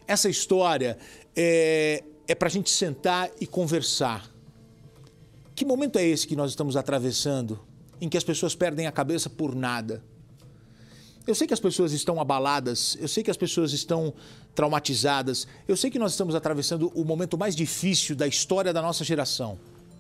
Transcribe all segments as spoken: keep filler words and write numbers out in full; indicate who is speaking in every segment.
Speaker 1: Essa história é, é para a gente sentar e conversar. Que momento é esse que nós estamos atravessando, em que as pessoas perdem a cabeça por nada? Eu sei que as pessoas estão abaladas, eu sei que as pessoas estão traumatizadas, eu sei que nós estamos atravessando o momento mais difícil da história da nossa geração.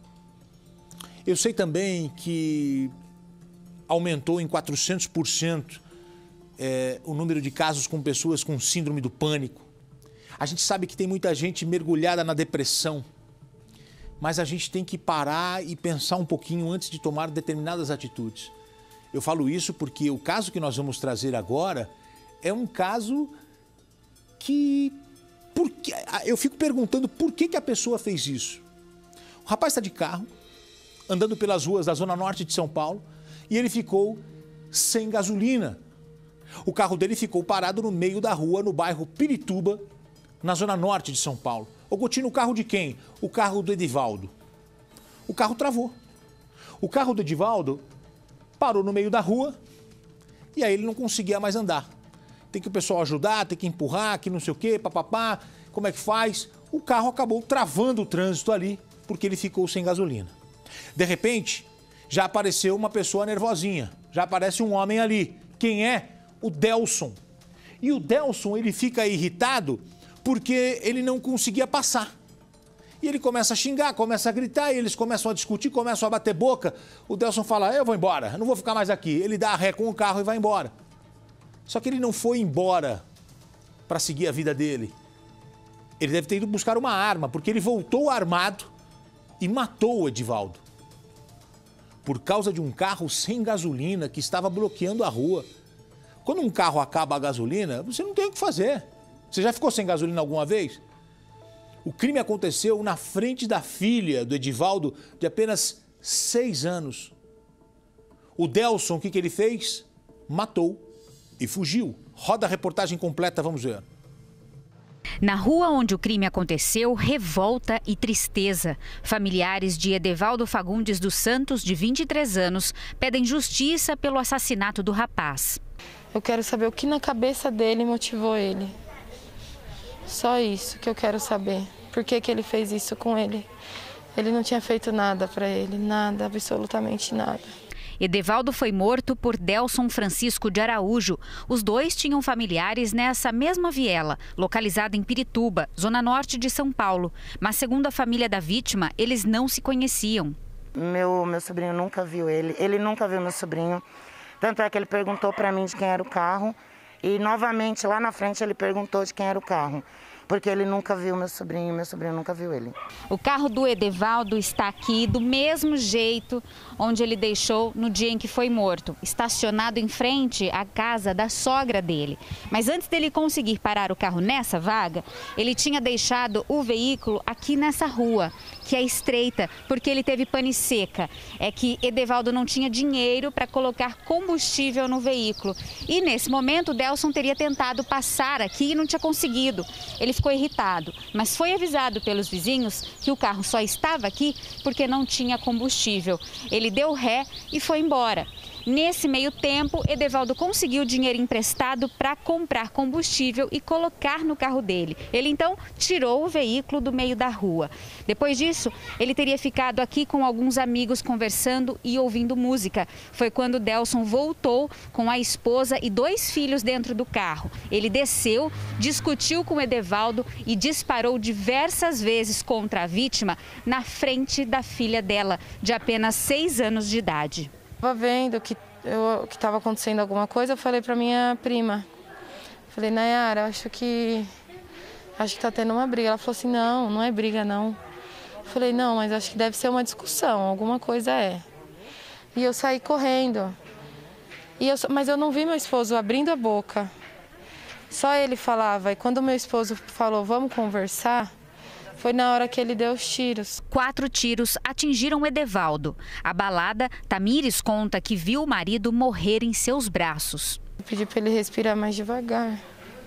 Speaker 1: Eu sei também que aumentou em quatrocentos por cento é, o número de casos com pessoas com síndrome do pânico. A gente sabe que tem muita gente mergulhada na depressão, mas a gente tem que parar e pensar um pouquinho antes de tomar determinadas atitudes. Eu falo isso porque o caso que nós vamos trazer agora é um caso que... Por que, eu fico perguntando por que, que a pessoa fez isso. O rapaz está de carro, andando pelas ruas da zona norte de São Paulo, e ele ficou sem gasolina. O carro dele ficou parado no meio da rua, no bairro Pirituba, na zona norte de São Paulo. Ô Coutinho, o carro de quem? O carro do Edivaldo. O carro travou. O carro do Edivaldo parou no meio da rua e aí ele não conseguia mais andar. Tem que o pessoal ajudar, tem que empurrar, que não sei o quê, papapá, como é que faz? O carro acabou travando o trânsito ali porque ele ficou sem gasolina. De repente, já apareceu uma pessoa nervosinha, já aparece um homem ali. Quem é? O Delson. E o Delson, ele fica irritado porque ele não conseguia passar. E ele começa a xingar, começa a gritar, e eles começam a discutir, começam a bater boca. O Delson fala, eu vou embora, eu não vou ficar mais aqui. Ele dá a ré com o carro e vai embora. Só que ele não foi embora para seguir a vida dele. Ele deve ter ido buscar uma arma, porque ele voltou armado e matou o Edivaldo. Por causa de um carro sem gasolina que estava bloqueando a rua. Quando um carro acaba a gasolina, você não tem o que fazer. Você já ficou sem gasolina alguma vez? O crime aconteceu na frente da filha do Edivaldo, de apenas seis anos. O Delson, o que, que ele fez? Matou e fugiu. Roda a reportagem completa, vamos ver.
Speaker 2: Na rua onde o crime aconteceu, revolta e tristeza. Familiares de Edevaldo Fagundes dos Santos, de vinte e três anos, pedem justiça pelo assassinato do rapaz.
Speaker 3: Eu quero saber o que na cabeça dele motivou ele. Só isso que eu quero saber. Por que que ele fez isso com ele? Ele não tinha feito nada para ele, nada, absolutamente nada.
Speaker 2: Edevaldo foi morto por Delson Francisco de Araújo. Os dois tinham familiares nessa mesma viela, localizada em Pirituba, zona norte de São Paulo. Mas, segundo a família da vítima, eles não se conheciam.
Speaker 4: Meu, meu sobrinho nunca viu ele, ele nunca viu meu sobrinho. Tanto é que ele perguntou para mim de quem era o carro. E, novamente, lá na frente, ele perguntou de quem era o carro. Porque ele nunca viu meu sobrinho e meu sobrinho nunca viu ele.
Speaker 2: O carro do Edevaldo está aqui do mesmo jeito onde ele deixou no dia em que foi morto, estacionado em frente à casa da sogra dele. Mas antes dele conseguir parar o carro nessa vaga, ele tinha deixado o veículo aqui nessa rua, que é estreita, porque ele teve pane seca. É que Edevaldo não tinha dinheiro para colocar combustível no veículo. E nesse momento o Delson teria tentado passar aqui e não tinha conseguido. Ele ficou irritado, mas foi avisado pelos vizinhos que o carro só estava aqui porque não tinha combustível. Ele deu ré e foi embora. Nesse meio tempo, Edevaldo conseguiu dinheiro emprestado para comprar combustível e colocar no carro dele. Ele então tirou o veículo do meio da rua. Depois disso, ele teria ficado aqui com alguns amigos conversando e ouvindo música. Foi quando Delson voltou com a esposa e dois filhos dentro do carro. Ele desceu, discutiu com Edevaldo e disparou diversas vezes contra a vítima na frente da filha dela, de apenas seis anos de idade.
Speaker 3: Estava vendo que estava acontecendo alguma coisa, eu falei para minha prima. Falei, Nayara, acho que acho que está tendo uma briga. Ela falou assim, não, não é briga não. Eu falei, não, mas acho que deve ser uma discussão, alguma coisa é. E eu saí correndo. E eu, mas eu não vi meu esposo abrindo a boca. Só ele falava. E quando meu esposo falou, vamos conversar, foi na hora que ele deu os tiros.
Speaker 2: Quatro tiros atingiram Edevaldo. Abalada, Tamires conta que viu o marido morrer em seus braços.
Speaker 3: Eu pedi para ele respirar mais devagar.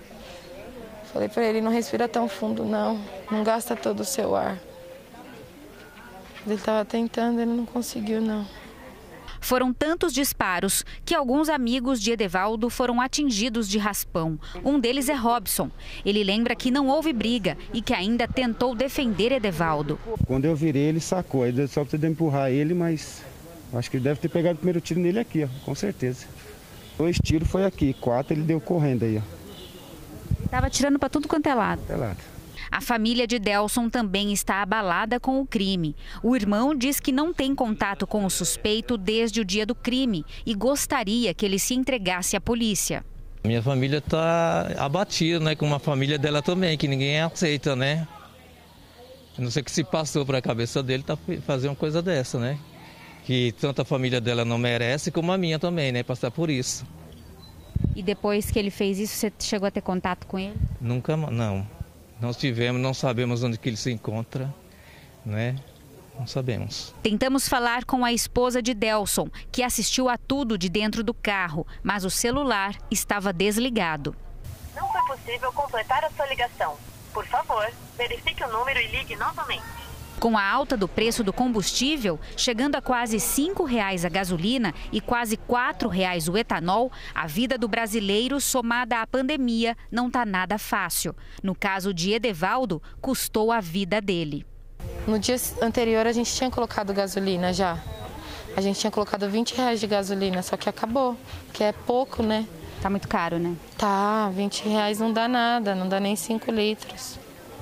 Speaker 3: Falei para ele, não respira tão fundo não, não gasta todo o seu ar. Ele estava tentando, ele não conseguiu não.
Speaker 2: Foram tantos disparos que alguns amigos de Edevaldo foram atingidos de raspão. Um deles é Robson. Ele lembra que não houve briga e que ainda tentou defender Edevaldo.
Speaker 5: Quando eu virei, ele sacou. Ele só precisou empurrar ele, mas acho que ele deve ter pegado o primeiro tiro nele aqui, ó, com certeza. Dois tiros foi aqui, quatro ele deu correndo aí, ó.
Speaker 2: Estava atirando para tudo quanto é lado.
Speaker 5: É lado.
Speaker 2: A família de Delson também está abalada com o crime. O irmão diz que não tem contato com o suspeito desde o dia do crime e gostaria que ele se entregasse à polícia.
Speaker 6: Minha família está abatida, né? Com uma família dela também, que ninguém aceita, né? Eu não sei o que se passou para a cabeça dele tá fazer uma coisa dessa, né? Que tanto a família dela não merece, como a minha também, né? Passar por isso.
Speaker 2: E depois que ele fez isso, você chegou a ter contato com ele?
Speaker 6: Nunca, não. Não tivemos, não sabemos onde que ele se encontra, né? Não sabemos.
Speaker 2: Tentamos falar com a esposa de Delson, que assistiu a tudo de dentro do carro, mas o celular estava desligado.
Speaker 7: Não foi possível completar a sua ligação. Por favor, verifique o número e ligue novamente.
Speaker 2: Com a alta do preço do combustível, chegando a quase cinco reais a gasolina e quase quatro reais o etanol, a vida do brasileiro, somada à pandemia, não está nada fácil. No caso de Edevaldo, custou a vida dele.
Speaker 3: No dia anterior a gente tinha colocado gasolina já. A gente tinha colocado vinte reais de gasolina, só que acabou, que é pouco, né?
Speaker 2: Tá muito caro, né?
Speaker 3: Tá, vinte reais não dá nada, não dá nem cinco litros.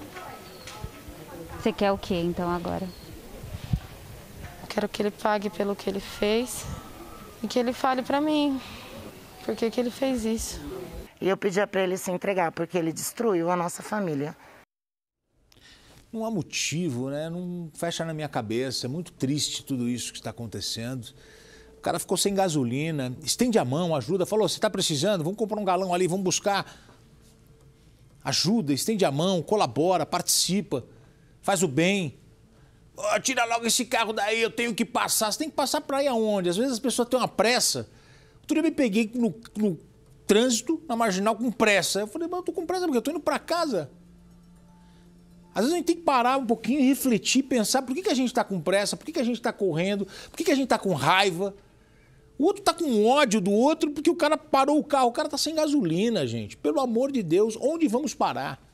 Speaker 2: Você quer o que então agora?
Speaker 3: Eu quero que ele pague pelo que ele fez e que ele fale pra mim por que que ele fez isso.
Speaker 4: E eu pedia para ele se entregar, porque ele destruiu a nossa família.
Speaker 1: Não há motivo, né? Não fecha na minha cabeça. É muito triste tudo isso que está acontecendo. O cara ficou sem gasolina, estende a mão, ajuda, falou, você está precisando? Vamos comprar um galão ali, vamos buscar. Ajuda, estende a mão, colabora, participa. Faz o bem. Oh, tira logo esse carro daí, eu tenho que passar. Você tem que passar para ir aonde? Às vezes as pessoas têm uma pressa. Outro dia eu me peguei no, no trânsito, na Marginal, com pressa. Eu falei, mas eu tô com pressa porque eu tô indo para casa. Às vezes a gente tem que parar um pouquinho e refletir, pensar por que, que a gente está com pressa, por que, que a gente está correndo, por que, que a gente está com raiva. O outro está com ódio do outro porque o cara parou o carro. O cara está sem gasolina, gente. Pelo amor de Deus, onde vamos parar?